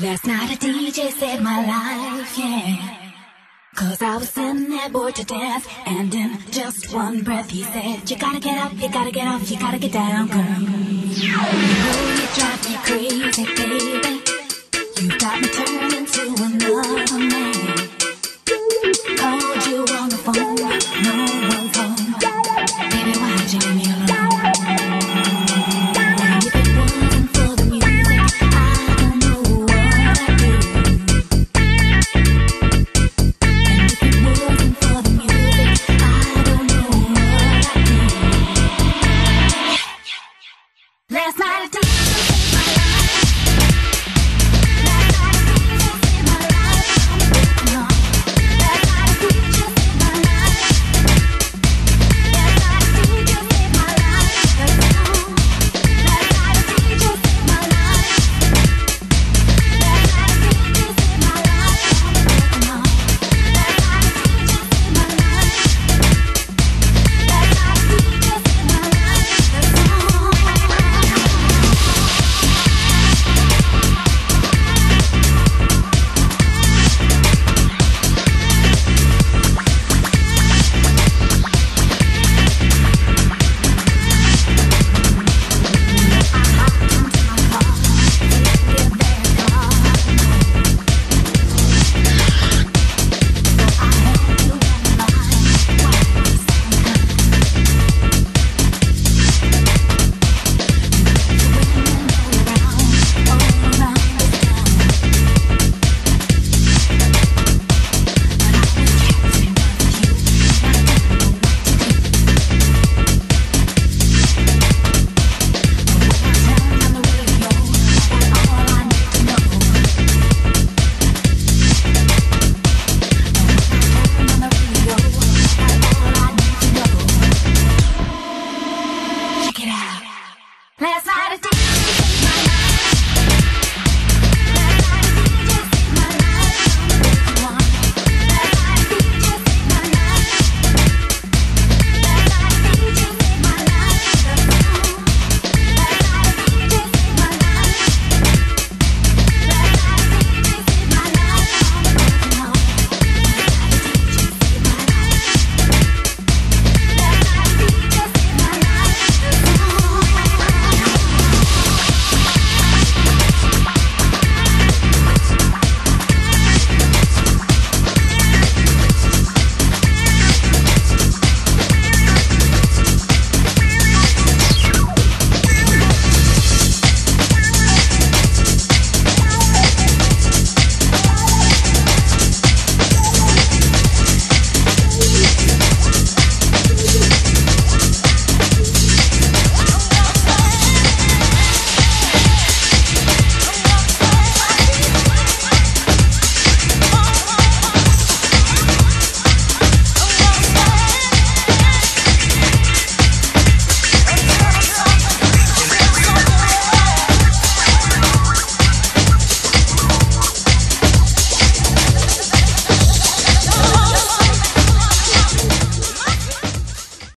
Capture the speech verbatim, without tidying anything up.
Last night a D J saved my life, yeah. Cause I was sending that boy to death, and in just one breath he said, you gotta get up, you gotta get off, you gotta get down, girl. You know you drive me crazy, baby.